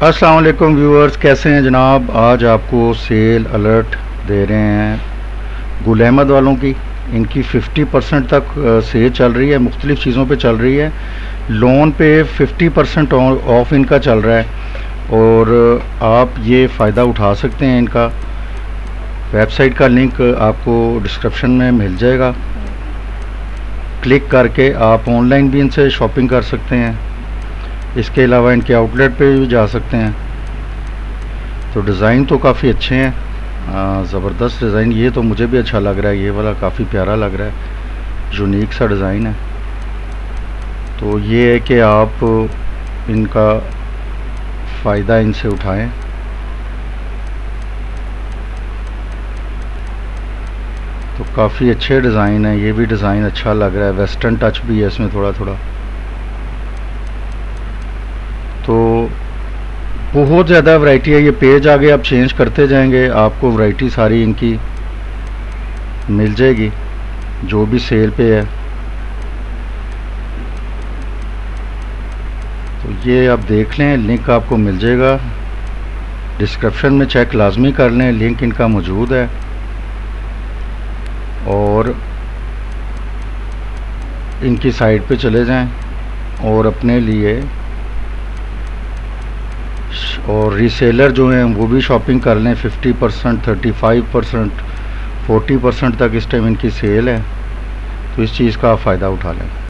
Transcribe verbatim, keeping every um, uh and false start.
अस्सलाम वालेकुम व्यूअर्स, कैसे हैं जनाब। आज आपको सेल अलर्ट दे रहे हैं गुल अहमद वालों की। इनकी फिफ्टी परसेंट तक सेल चल रही है, मुख्तलिफ़ चीज़ों पे चल रही है। लोन पे फिफ्टी परसेंट ऑफ इनका चल रहा है और आप ये फ़ायदा उठा सकते हैं। इनका वेबसाइट का लिंक आपको डिस्क्रिप्शन में मिल जाएगा। क्लिक करके आप ऑनलाइन भी इनसे शॉपिंग कर सकते हैं। इसके अलावा इनके आउटलेट पे भी जा सकते हैं। तो डिज़ाइन तो काफ़ी अच्छे हैं, ज़बरदस्त डिज़ाइन। ये तो मुझे भी अच्छा लग रहा है, ये वाला काफ़ी प्यारा लग रहा है, यूनिक सा डिज़ाइन है। तो ये है कि आप इनका फ़ायदा इनसे उठाएं। तो काफ़ी अच्छे डिज़ाइन है, ये भी डिज़ाइन अच्छा लग रहा है, वेस्टर्न टच भी है इसमें थोड़ा थोड़ा। तो बहुत ज़्यादा वैरायटी है। ये पेज आगे आप चेंज करते जाएंगे, आपको वैरायटी सारी इनकी मिल जाएगी जो भी सेल पे है। तो ये आप देख लें, लिंक आपको मिल जाएगा डिस्क्रिप्शन में, चेक लाजमी कर लें, लिंक इनका मौजूद है। और इनकी साइट पे चले जाएं और अपने लिए और रीसेलर जो हैं वो भी शॉपिंग कर लें। Fifty percent, thirty five percent, forty percent तक इस टाइम इनकी सेल है। तो इस चीज़ का आप फ़ायदा उठा लें।